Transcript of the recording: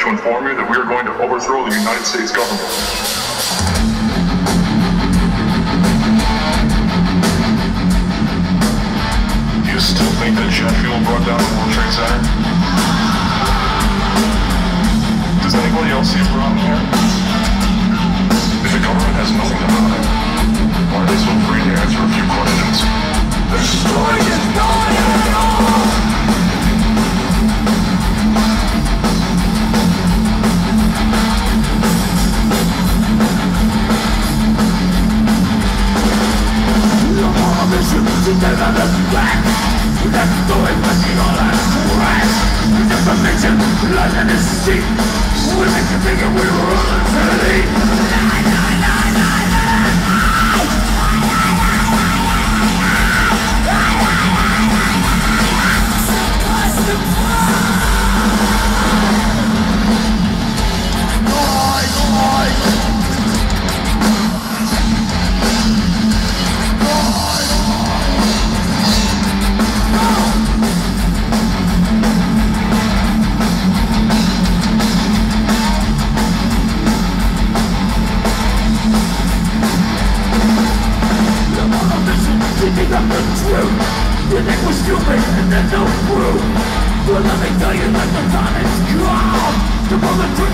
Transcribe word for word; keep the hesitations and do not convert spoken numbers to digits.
to inform you that we are going to overthrow the United States government. Do you still think that jet fuel brought down the World Trade Center? Does anybody else see a problem here? If the government has nothing about it, why are they so free to answer a few questions? The story is not at all! Mission to never look back. That's going missing all our trash. With information, blood and deceit. We make you think we rule infinity. Lie, lie, lie, lie, you think we're stupid and there's no proof. Well, let me tell you that the time is come to pull the truth.